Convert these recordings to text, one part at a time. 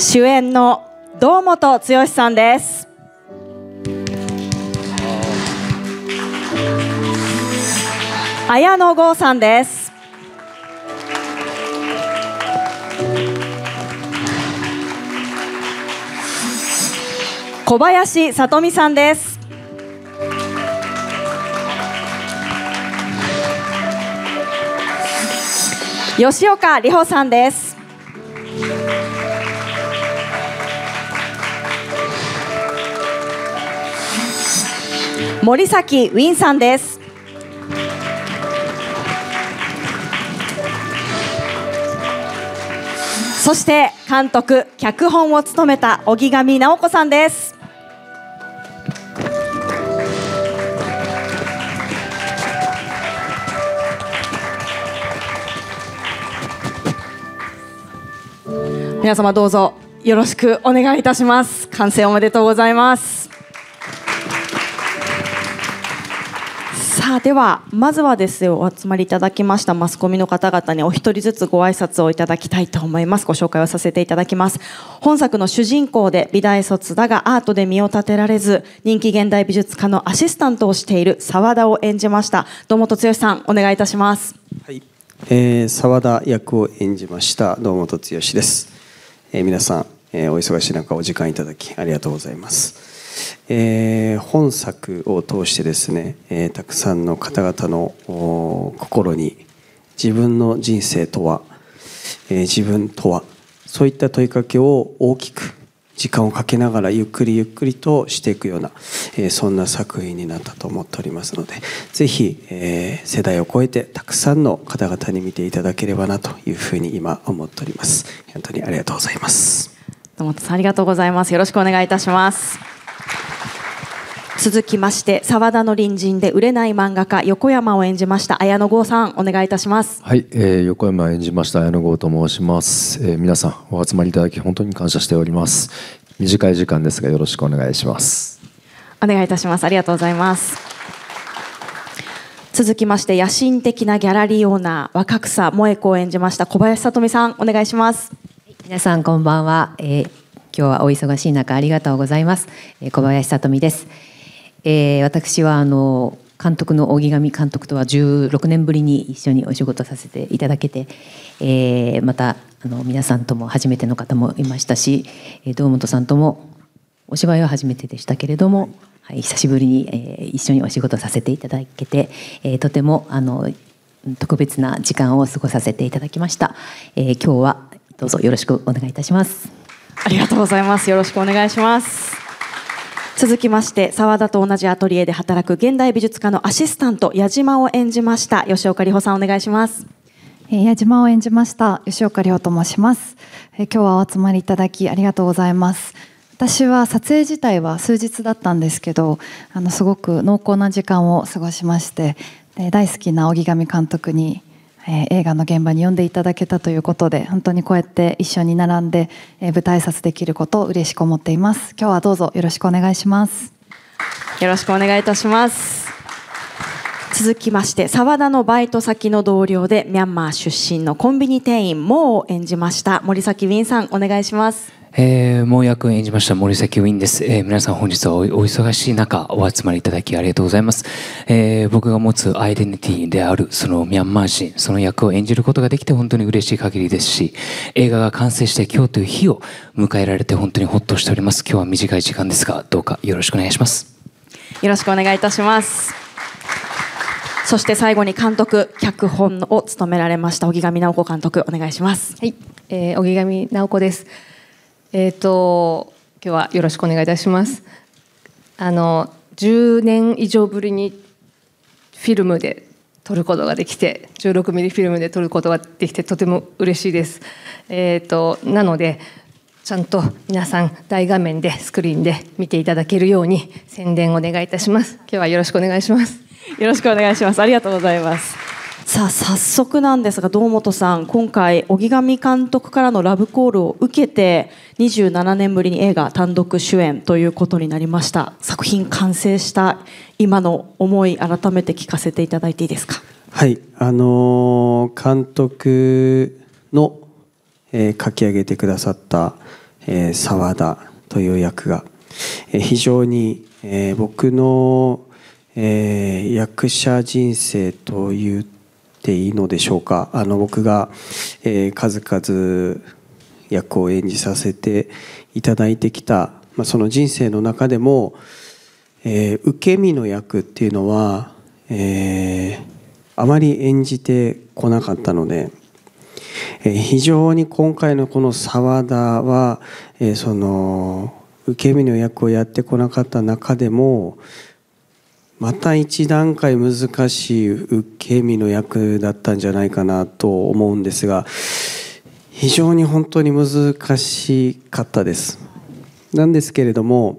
主演の堂本剛さんです。綾野剛さんです。小林聡美さんです。吉岡里帆さんです。森崎ウィンさんです。そして監督脚本を務めた荻上直子さんです。皆様どうぞよろしくお願いいたします。完成おめでとうございます。さあではまずはですね、お集まりいただきましたマスコミの方々にお一人ずつご挨拶をいただきたいと思います。ご紹介をさせていただきます。本作の主人公で美大卒だがアートで身を立てられず人気現代美術家のアシスタントをしている澤田を演じました堂本剛さん、お願いいたします。 はい、澤田役を演じました堂本剛です。皆さん、お忙しい中お時間いただきありがとうございます。本作を通してですね、たくさんの方々の心に自分の人生とは、自分とは、そういった問いかけを大きく時間をかけながらゆっくりゆっくりとしていくような、そんな作品になったと思っておりますので、ぜひ、世代を超えてたくさんの方々に見ていただければなというふうに今思っております。本当にありがとうございます。 堂本さんありがとうございます。よろしくお願いいたします。続きまして澤田の隣人で売れない漫画家横山を演じました綾野剛さん、お願いいたします。 はい、横山を演じました綾野剛と申します。皆さんお集まりいただき本当に感謝しております。短い時間ですがよろしくお願いします。 お願いいたします。ありがとうございます。続きまして野心的なギャラリーオーナー若草萌子を演じました小林聡美さん、お願いします。 皆さんこんばんは。今日はお忙しい中ありがとうございます。小林聡美です。私は監督の荻上監督とは16年ぶりに一緒にお仕事させていただけて、また皆さんとも初めての方もいましたし、堂本さんともお芝居は初めてでしたけれども、はい、久しぶりに、一緒にお仕事させていただけて、とても特別な時間を過ごさせていただきました。今日はどうぞよろしくお願いいたします。 ありがとうございます。よろしくお願いします。続きまして澤田と同じアトリエで働く現代美術家のアシスタント矢島を演じました吉岡里帆さん、お願いします。 矢島を演じました吉岡里帆と申します。今日はお集まりいただきありがとうございます。私は撮影自体は数日だったんですけど、すごく濃厚な時間を過ごしまして、大好きな荻上監督に映画の現場に呼んでいただけたということで、本当にこうやって一緒に並んで舞台挨拶できることを嬉しく思っています。今日はどうぞよろしくお願いします。 よろしくお願いいたします。続きまして澤田のバイト先の同僚でミャンマー出身のコンビニ店員モーを演じました森崎ウィンさん、お願いします。 モー役を演じました森崎ウィンです。皆さん本日はお忙しい中お集まりいただきありがとうございます。僕が持つアイデンティティであるそのミャンマー人、その役を演じることができて本当に嬉しい限りですし、映画が完成して今日という日を迎えられて本当にホッとしております。今日は短い時間ですがどうかよろしくお願いします。 よろしくお願いいたします。そして最後に監督脚本を務められました荻上直子監督、お願いします。 はい、荻上直子です。今日はよろしくお願いいたします。10年以上ぶりにフィルムで撮ることができて、16ミリフィルムで撮ることができてとても嬉しいです。なのでちゃんと皆さん大画面でスクリーンで見ていただけるように宣伝をお願いいたします。今日はよろしくお願いします。 よろしくお願いします。ありがとうございます。さあ早速なんですが堂本さん、今回荻上監督からのラブコールを受けて27年ぶりに映画単独主演ということになりました。作品完成した今の思い改めて聞かせていただいていいですか。 はい、監督の書き上げてくださった澤田という役が、非常に、僕の、役者人生と言っていいのでしょうか。僕が、数々役を演じさせていただいてきた、その人生の中でも、受け身の役っていうのは、あまり演じてこなかったので、非常に今回のこの澤田は、その受け身の役をやってこなかった中でもまた一段階難しい受け身の役だったんじゃないかなと思うんですが、非常に本当に難しかったです。なんですけれども、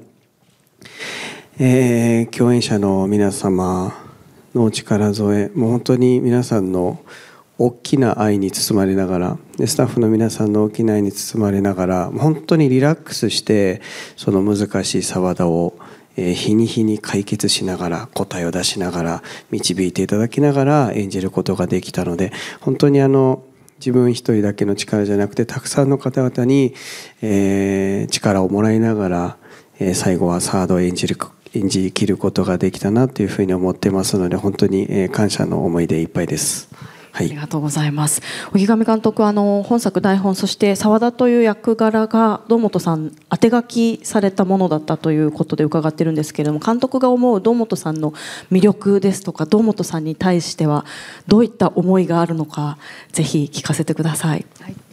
共演者の皆様のお力添え、もう本当に皆さんの大きな愛に包まれながら、スタッフの皆さんの大きな愛に包まれながら、本当にリラックスしてその難しい澤田を日に日に解決しながら、答えを出しながら、導いていただきながら演じることができたので、本当に自分一人だけの力じゃなくて、たくさんの方々に力をもらいながら、最後はサードを演じきることができたなというふうに思ってますので、本当に感謝の思いでいっぱいです。はい、 ありがとうございます。荻上監督は本作台本、そして澤田という役柄が堂本さん当て書きされたものだったということで伺ってるんですけれども、監督が思う堂本さんの魅力ですとか、堂本さんに対してはどういった思いがあるのか、ぜひ聞かせてください。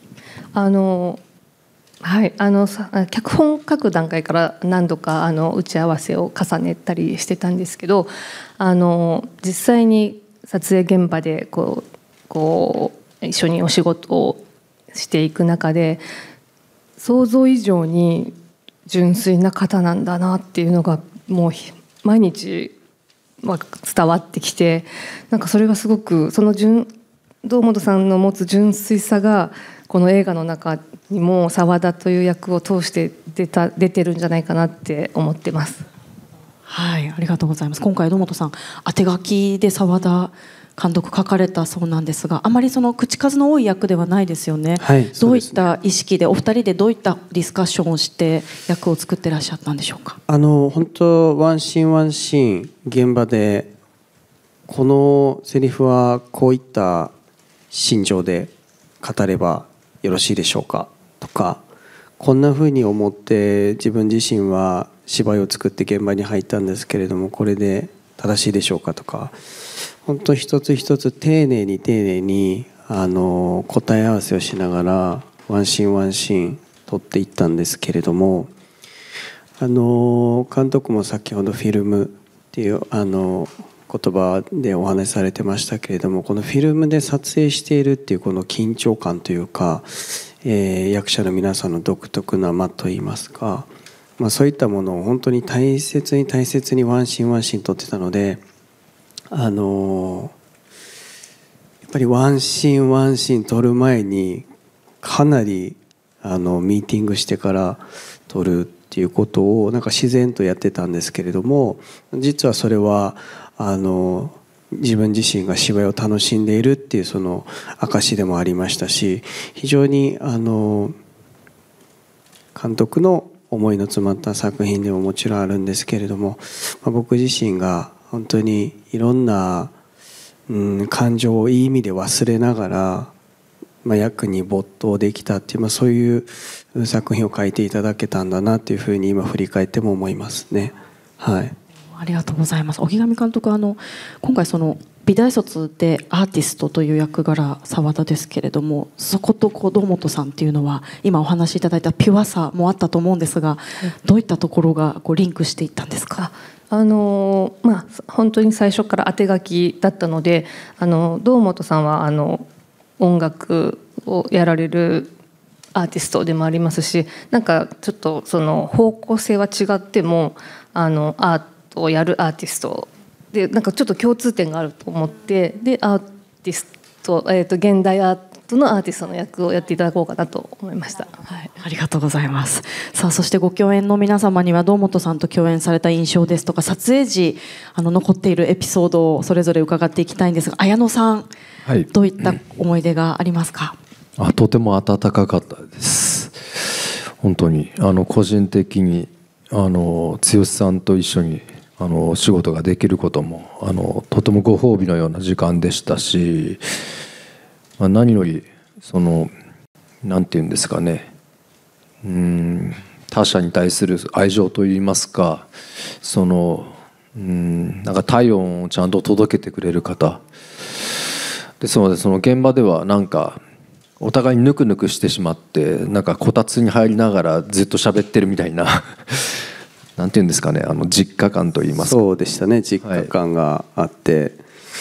はい、脚本書く段階から何度か打ち合わせを重ねたりしてたんですけど、実際に撮影現場でこう一緒にお仕事をしていく中で、想像以上に純粋な方なんだなっていうのがもう毎日伝わってきて、なんかそれがすごく堂本さんの持つ純粋さがこの映画の中にも澤田という役を通して出てるんじゃないかなって思ってます。 はい、ありがとうございます。今回堂本さん当て書きで澤田監督書かれたそうなんですが、あまりその口数の多い役ではないですよね。 はい、 どういった意識でお二人でどういったディスカッションをして役を作ってらっしゃったんでしょうか。 本当ワンシーンワンシーン現場で、このセリフはこういった心情で語ればよろしいでしょうかとか、こんな風に思って自分自身は芝居を作って現場に入ったんですけれども、これで正しいでしょうかとか、本当一つ一つ丁寧に答え合わせをしながらワンシーンワンシーン撮っていったんですけれども、監督も先ほどフィルムっていう言葉でお話しされてましたけれども、このフィルムで撮影しているっていうこの緊張感というか、役者の皆さんの独特な間といいますか、そういったものを本当に大切にワンシーンワンシーン撮ってたので、やっぱりワンシーンワンシーン撮る前にかなりミーティングしてから撮るっていうことをなんか自然とやってたんですけれども、実はそれは自分自身が芝居を楽しんでいるっていうその証でもありましたし、非常に監督の思いの詰まった作品でももちろんあるんですけれども、僕自身が本当にいろんな、感情をいい意味で忘れながら、役に没頭できたっていう、そういう作品を書いていただけたんだなっていうふうに今振り返っても思いますね。はい、 ありがとうございます。荻上監督は今回その美大卒でアーティストという役柄澤田ですけれども、そこと堂本さんっていうのは今お話しいただいたピュアさもあったと思うんですが、どういったところがリンクしていったんですか。 本当に最初から当て書きだったので、堂本さんは音楽をやられるアーティストでもありますし、なんかちょっとその方向性は違ってもアートをやるアーティストでなんかちょっと共通点があると思って、でアーティスト、現代アートのアーティストの役をやっていただこうかなと思いました。 はい、ありがとうございます。さあ、そしてご共演の皆様には堂本さんと共演された印象ですとか、撮影時残っているエピソードをそれぞれ伺っていきたいんですが、綾野さん、はい、どういった思い出がありますか。 とても温かかったです。 本当に個人的に剛さんと一緒に仕事ができることもとてもご褒美のような時間でしたし、何よりなんていうんですかね、他者に対する愛情といいますか、なんか体温をちゃんと届けてくれる方ですので、その現場ではなんかお互いにぬくぬくしてしまって、なんかこたつに入りながらずっと喋ってるみたいななんていうんですかね、実家感といいますか。 そうでしたね、実家感があって、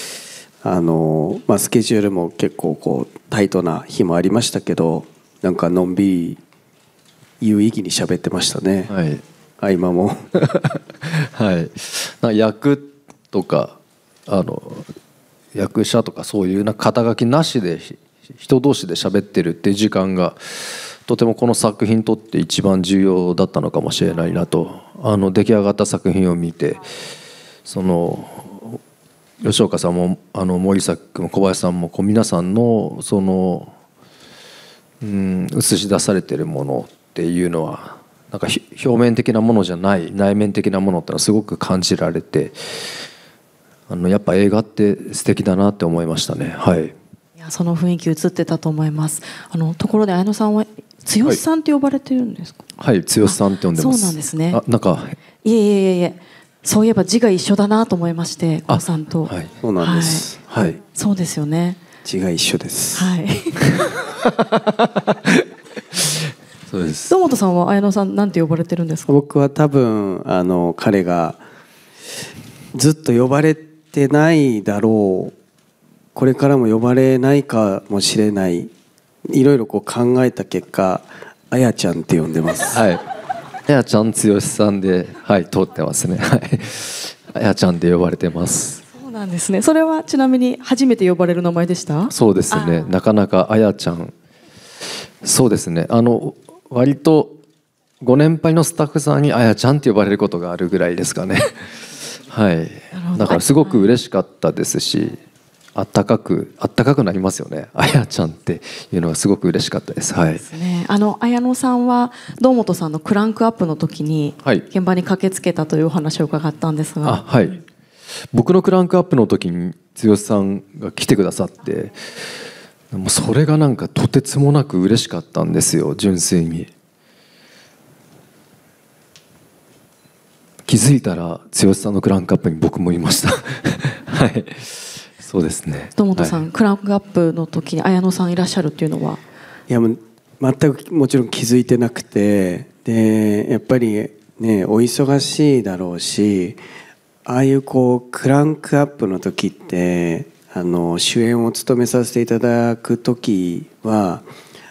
スケジュールも結構こうタイトな日もありましたけど、なんかのんびり有意義に喋ってましたね、 はい、 合間もはい、なんか役とか役者とかそういう肩書きなしで人同士で喋ってるっていう時間がとてもこの作品にとって一番重要だったのかもしれないなと、出来上がった作品を見て、吉岡さんも森崎君も小林さんも皆さんの映し出されてるものっていうのはなんか表面的なものじゃない内面的なものってのはすごく感じられて、やっぱ映画って素敵だなって思いましたね。はい、 いや、その雰囲気映ってたと思います。ところで綾野さんは剛さんって呼ばれてるんですか？ はい、剛さんって呼んでます。 そうなんですね。 なんかいえ、そういえば字が一緒だなと思いまして、郷さんと。 はい、そうなんです。はい、 そうですよね。 字が一緒です。 はい。 そうです。 堂本さんは綾野さんなんて呼ばれてるんですか？ 僕は多分彼がずっと呼ばれてないだろう、これからも呼ばれないかもしれない、いろいろこう考えた結果、あやちゃんって呼んでます。 はい、あやちゃん剛さんで、はい、通ってますね。はい、あやちゃんで呼ばれてます。 そうなんですね。それはちなみに初めて呼ばれる名前でした？ そうですね、なかなかあやちゃん、そうですね、割とご年配のスタッフさんにあやちゃんって呼ばれることがあるぐらいですかね。はい、だからすごく嬉しかったですし、あったかくなりますよね、あやちゃんっていうのがすごく嬉しかったです。はい、 ですね。綾野さんは堂本さんのクランクアップの時に現場に駆けつけたというお話を伺ったんですが、 はい、僕のクランクアップの時に剛さんが来てくださって、もうそれがなんかとてつもなく嬉しかったんですよ、純粋に。気づいたら剛さんのクランクアップに僕もいました。はい、そうですね。 堂本さん、 はい、 クランクアップの時に綾野さんいらっしゃるっていうのは？ いや、もう全くもちろん気づいてなくて、でやっぱりね、お忙しいだろうし、ああいうクランクアップの時って主演を務めさせていただく時は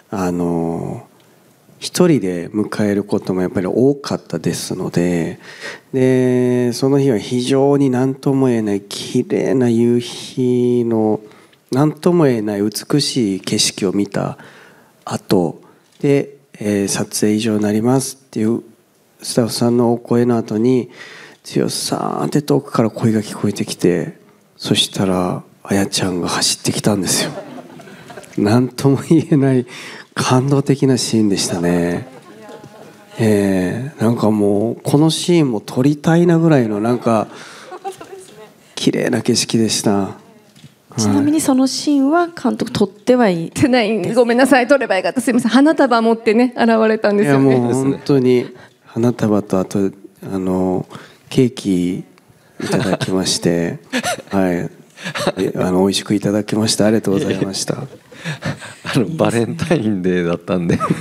一人で迎えることもやっぱり多かったですので、その日は非常に何とも言えない綺麗な夕日の何とも言えない美しい景色を見た後で、撮影以上になりますっていうスタッフさんのお声の後に剛さんって遠くから声が聞こえてきて、そしたらあやちゃんが走ってきたんですよ。何とも言えない感動的なシーンでしたね。なんかもうこのシーンも撮りたいなぐらいのなんか綺麗な景色でした。 ちなみにそのシーンは監督撮ってはいてない、ごめんなさい、撮ればよかった、すみません。花束持ってね現れたんですよね。 いやもう本当に花束とあとケーキいただきましてはい美味しくいただきました。ありがとうございました。 バレンタインデーだったんで、はい、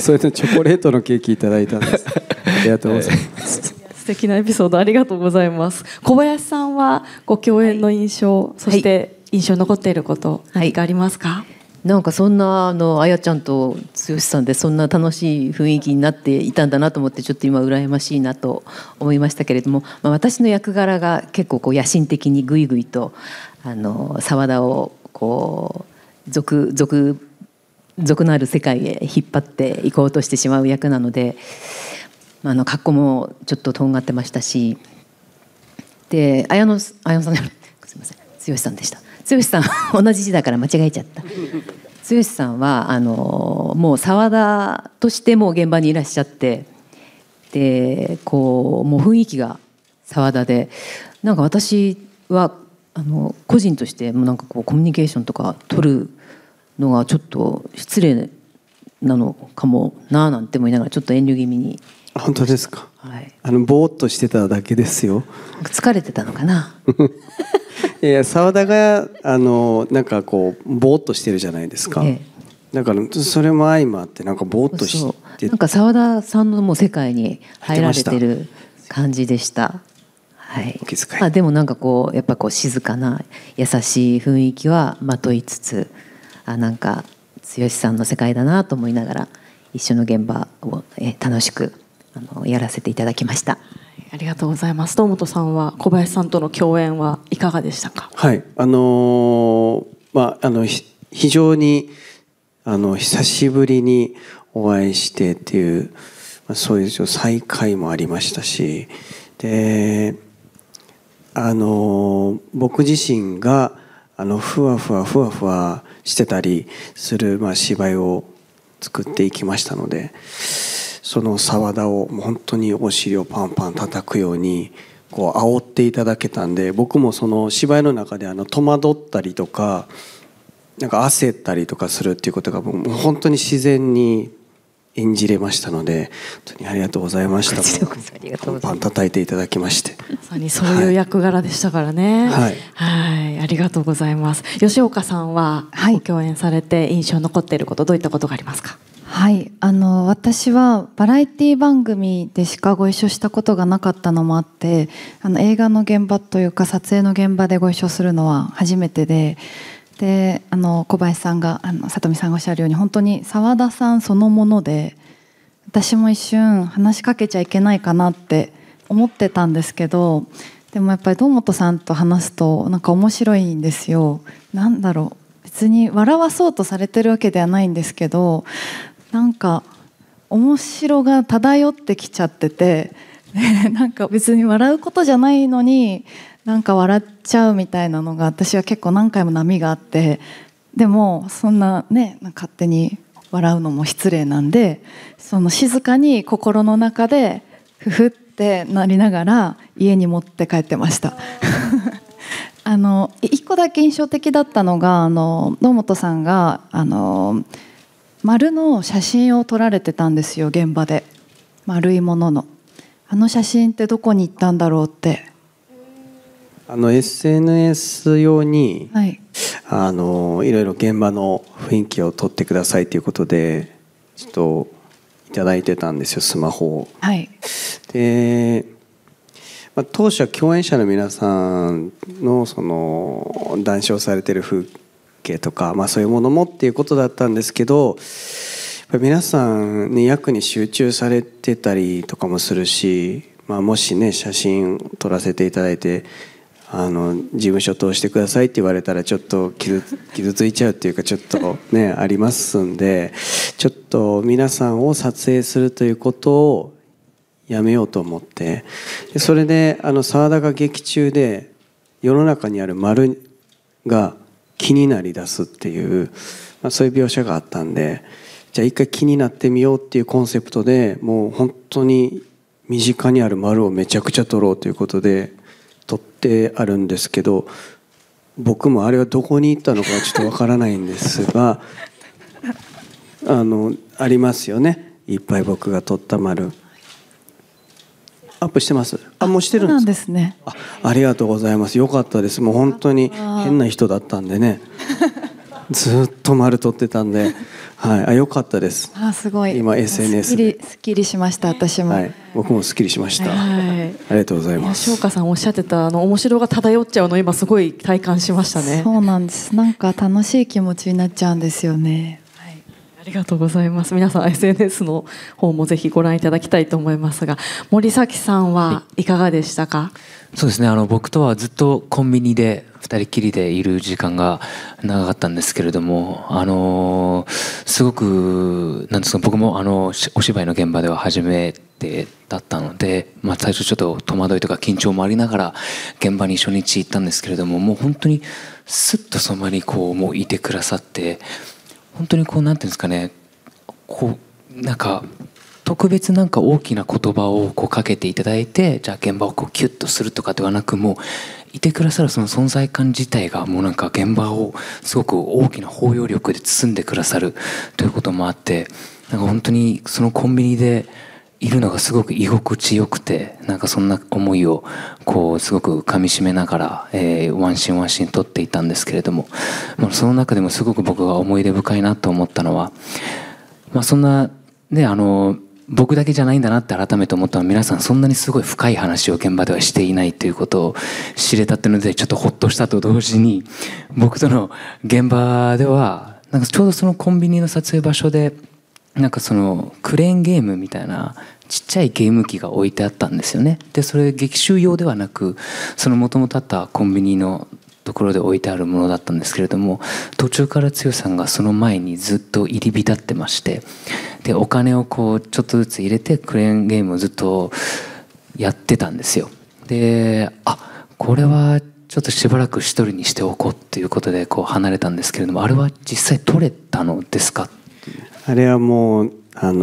それでチョコレートのケーキいただいたんです。ありがとうございます。 素敵なエピソードありがとうございます。小林さんはご共演の印象、そして印象に残っていること何かありますか？ なんかそんなあやちゃんと剛さんでそんな楽しい雰囲気になっていたんだなと思って、ちょっと今羨ましいなと思いましたけれども、私の役柄が結構野心的にぐいぐいと澤田を俗のある世界へ引っ張っていこうとしてしまう役なので、格好もちょっととんがってましたし、で綾野さんすいません、剛さんでした。剛さん同じ字だから間違えちゃった。 剛さんはもう澤田としてもう現場にいらっしゃって、でこうもう雰囲気が澤田で、なんか私は個人としてもなんかこうコミュニケーションとか取るのがちょっと失礼なのかもななんて思いながらちょっと遠慮気味に。 本当ですか。 はい、 ぼーっとしてただけですよ。 疲れてたのかな。 いや澤田がなんかこうぼーっとしてるじゃないですか。だからそれも相まってなんかぼーっとして、 なんか澤田さんのもう世界に入られてる感じでした。はい。でもなんかこうやっぱこう静かな優しい雰囲気はまといつつ、なんか剛さんの世界だなと思いながら一緒の現場を楽しくやらせていただきました。 ありがとうございます。堂本さんは小林さんとの共演はいかがでしたか。 はい、非常に久しぶりにお会いしてっていう、そういう再会もありましたし、で僕自身がふわふわしてたりする、芝居を作っていきましたので、その澤田を本当にお尻をパンパン叩くようにこう煽っていただけたんで、僕もその芝居の中で戸惑ったりとかなんか焦ったりとかするっていうことがもう本当に自然に演じれましたので、本当にありがとうございました。パンパン叩いていただきまして、 まさにそういう役柄でしたからね。 はい、 はい、ありがとうございます。吉岡さんはご共演されて印象に残っていること、どういったことがありますか。 はい、私はバラエティ番組でしかご一緒したことがなかったのもあって、映画の現場というか撮影の現場でご一緒するのは初めてで、小林さんが里見さんがおっしゃるように本当に澤田さんそのもので、私も一瞬話しかけちゃいけないかなって思ってたんですけど、でもやっぱり堂本さんと話すとなんか面白いんですよ。なんだろう、別に笑わそうとされてるわけではないんですけど、なんか面白が漂ってきちゃってて、なんか別に笑うことじゃないのになんか笑っちゃうみたいなのが私は結構何回も波があって、でもそんなね勝手に笑うのも失礼なんで、その静かに心の中でふふってなりながら家に持って帰ってました。一個だけ印象的だったのが堂本さんが丸の写真を撮られてたんですよ、現場で。丸いものの写真ってどこに行ったんだろうって。 SNS 用に、 はい、 いろいろ現場の雰囲気を撮ってくださいということでちょっといただいてたんですよ、スマホを。 はい、 で、当初は共演者の皆さんのその談笑されてる風景とか、そういうものもっていうことだったんですけど、皆さん、ね、役に集中されてたりとかもするし、もしね写真撮らせていただいて事務所通してくださいって言われたらちょっと傷ついちゃうっていうかちょっとねありますんで、ちょっと皆さんを撮影するということをやめようと思って、それで澤田が劇中で世の中にある丸が気になりだすっていう、そういう描写があったんで、じゃあ一回気になってみようっていうコンセプトでもう本当に身近にある丸をめちゃくちゃ撮ろうということで撮ってあるんですけど、僕もあれはどこに行ったのかちょっとわからないんですがありますよね、いっぱい僕が撮った丸。アップしてます。もうしてるんですか。 そうなんですね。 ありがとうございます。よかったです。もう本当に変な人だったんでねずっと丸撮ってたんで、はい、よかったです。 すごい。 今 SNS ですっきりしました。私も、 はい、僕もすっきりしました、ありがとうございます。 吉岡さんおっしゃってた面白が漂っちゃうの今すごい体感しましたね。 そうなんです。なんか楽しい気持ちになっちゃうんですよね。 ありがとうございます。皆さん SNS の方もぜひご覧いただきたいと思いますが、森崎さんはいかがでしたか。 そうですね、僕とはずっとコンビニで2人きりでいる時間が長かったんですけれども、すごくなんですか、僕もお芝居の現場では初めてだったので、最初ちょっと戸惑いとか緊張もありながら現場に初日行ったんですけれども、もう本当にスッとその場にこうもういてくださって、 本当にこうなんていうんですかね、こうなんか特別なんか大きな言葉をこうかけていただいて、じゃあ現場をこうキュッとするとかではなく、もういてくださるその存在感自体がもうなんか現場をすごく大きな包容力で包んでくださるということもあって、なんか本当にそのコンビニでいるのがすごく居心地よくて、なんかそんな思いをこうすごくかみしめながら、ワンシーンワンシーン撮っていたんですけれども、その中でもすごく僕が思い出深いなと思ったのは、そんなね僕だけじゃないんだなって改めて思ったのは、皆さんそんなにすごい深い話を現場ではしていないということを知れたっていうので、ちょっとホッとしたと同時に、僕との現場ではなんかちょうどそのコンビニの撮影場所でなんかそのクレーンゲームみたいなちっちゃいゲーム機が置いてあったんですよね。でそれ劇集用ではなく、その元々あったコンビニのところで置いてあるものだったんですけれども、途中から剛さんがその前にずっと入り浸ってまして、でお金をこうちょっとずつ入れてクレーンゲームをずっとやってたんですよ。でこれはちょっとしばらく一人にしておこうということでこう離れたんですけれども、あれは実際取れたのですか？ あれはもう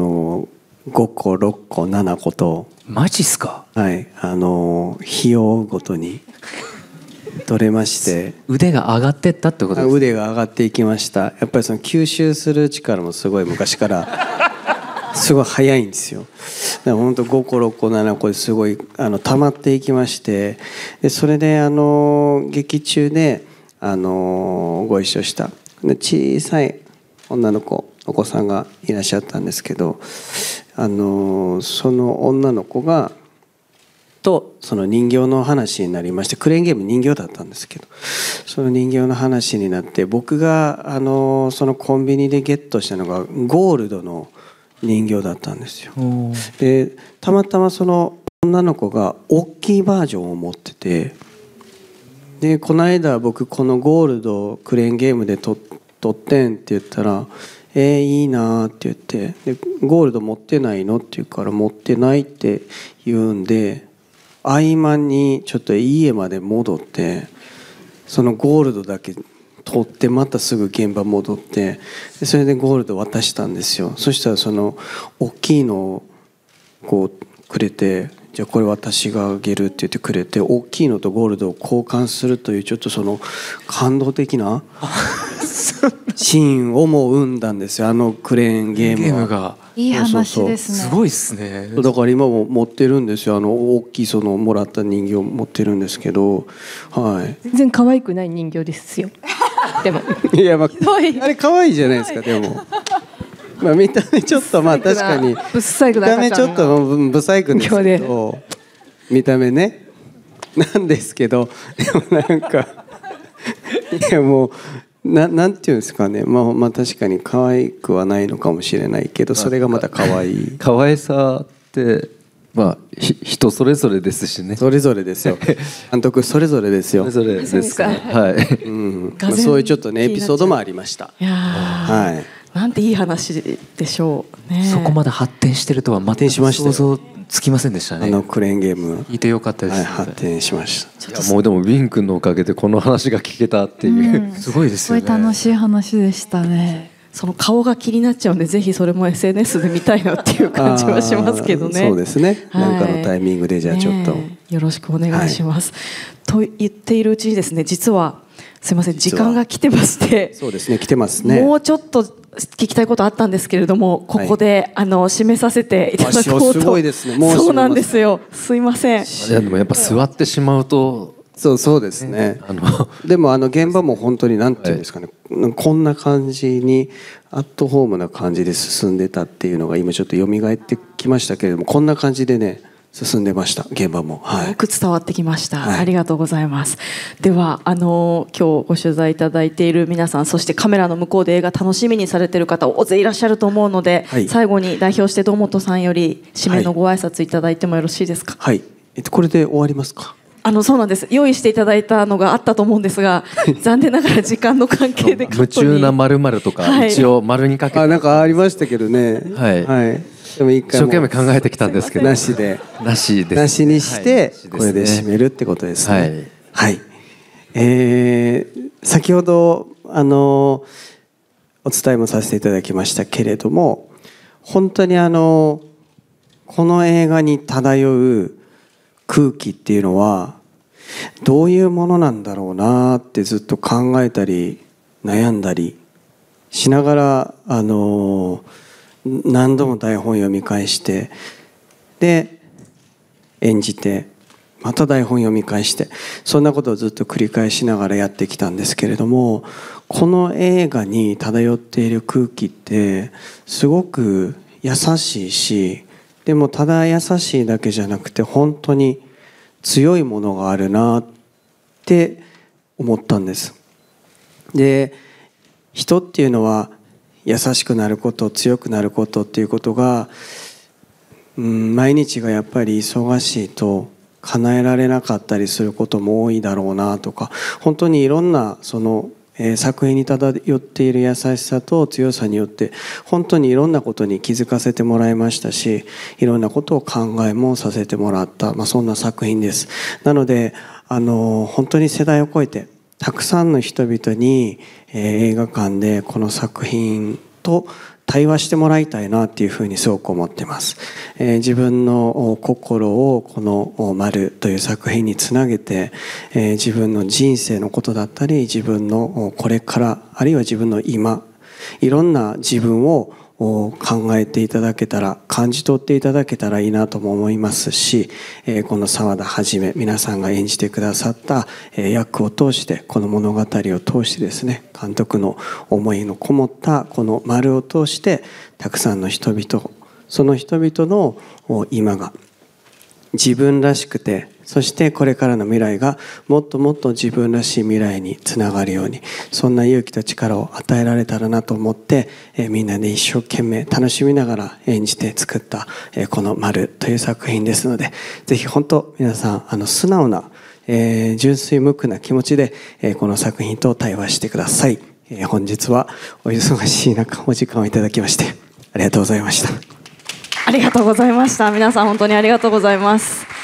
5個6個7個と、 マジっすか？ はい、日を追うごとに取れまして、 腕が上がってったってことですか？ 腕が上がっていきました。やっぱりその吸収する力もすごい昔からすごい早いんですよ。だから本当5個6個7個ですごい溜まっていきまして、でそれで劇中でご一緒した小さい女の子お子さんがいらっしゃったんですけど、その女の子がとその人形の話になりまして、クレーンゲーム人形だったんですけど、その人形の話になって、僕がそのコンビニでゲットしたのがゴールドの人形だったんですよ。でたまたまその女の子が大きいバージョンを持ってて、でこの間僕このゴールドクレーンゲームで撮ってんって言ったら、いいなって言って、でゴールド持ってないのって言うから、持ってないって言うんで、合間にちょっと家まで戻って、そのゴールドだけ取ってまたすぐ現場戻って、でそれでゴールド渡したんですよ。そしたらその大きいのをこうくれて、じゃあこれ私があげるって言ってくれて、大きいのとゴールドを交換するというちょっとその感動的なシーンをも生んだんですよ、クレーンゲームが。 いい話ですね。 すごいですね。 だから今も持ってるんですよ、大きいそのもらった人形持ってるんですけど、はい。 全然可愛くない人形ですよ。でもいや、あれ可愛いじゃないですか。でも見た目ちょっと確かにぶっさいくな見た目ちょっとブサイクですけど、見た目ねなんですけど、でもなんかいやもうなんていうんですかね、確かに可愛くはないのかもしれないけど、それがまた可愛い。 可愛さって人それぞれですしね。 それぞれですよ。監督それぞれですよ。 それぞれですか。はい。 そういうちょっとねエピソードもありました。 いやはい。 なんていい話でしょうね。 そこまで発展してるとは全く想像つきませんでしたね。 クレーンゲームいてよかったです。 発展しました。 いやもうでもウィン君のおかげでこの話が聞けたっていう、 すごいですよね。 すごい楽しい話でしたね。 その顔が気になっちゃうんで、ぜひそれも SNS で見たいなっていう感じはしますけどね。 そうですね。なんかのタイミングでじゃあちょっと、 よろしくお願いします。と言っているうちにですね、実はすいません時間が来てまして、 そうですね、来てますね。 もうちょっと聞きたいことあったんですけれども、ここで、締めさせていただこうと。 すごいですね。 そうなんですよ。すいません。 いやでもやっぱ座ってしまうと。 そうですね。でも現場も本当になんていうんですかね、こんな感じにアットホームな感じで進んでたっていうのが今ちょっと蘇ってきましたけれども、こんな感じでね進んでました、現場も。 よく伝わってきました。ありがとうございます。では今日ご取材いただいている皆さん、そしてカメラの向こうで映画楽しみにされている方大勢いらっしゃると思うので、最後に代表して堂本さんより締めのご挨拶いただいてもよろしいですか？ はい。これで終わりますか？ そうなんです。用意していただいたのがあったと思うんですが、残念ながら時間の関係で夢中な〇〇とか一応丸にかけて、 なんかありましたけどね。はい。でも一生懸命考えてきたんですけど、 なしでなしです。 なしにしてこれで締めるってことですね。はい。先ほどお伝えもさせていただきましたけれども、本当にこの映画に漂う空気っていうのはどういうものなんだろうなってずっと考えたり悩んだりしながら何度も台本読み返して、で演じてまた台本読み返して、そんなことをずっと繰り返しながらやってきたんですけれども、この映画に漂っている空気ってすごく優しいし、でもただ優しいだけじゃなくて本当に強いものがあるなって思ったんです。で、人っていうのは優しくなること、強くなることっていうことが、毎日がやっぱり忙しいと叶えられなかったりすることも多いだろうなとか、本当にいろんなその作品に漂っている優しさと強さによって本当にいろんなことに気づかせてもらいましたし、いろんなことを考えもさせてもらった、そんな作品です。なので本当に世代を超えてたくさんの人々に映画館でこの作品と対話してもらいたいなっていうふうにすごく思ってます。自分の心をこの「丸」という作品につなげて、自分の人生のことだったり、自分のこれから、あるいは自分の今、いろんな自分を考えていただけたら、感じ取っていただけたらいいなとも思いますし、この澤田一皆さんが演じてくださった役を通して、この物語を通してですね、監督の思いのこもったこの丸を通して、たくさんの人々、その人々の今が自分らしくて、そしてこれからの未来がもっともっと自分らしい未来につながるように、そんな勇気と力を与えられたらなと思って、みんなで一生懸命楽しみながら演じて作ったこの丸という作品ですので、ぜひ本当皆さん素直な純粋無垢な気持ちでこの作品と対話してください。本日はお忙しい中お時間をいただきましてありがとうございました。 ありがとうございました。皆さん本当にありがとうございます。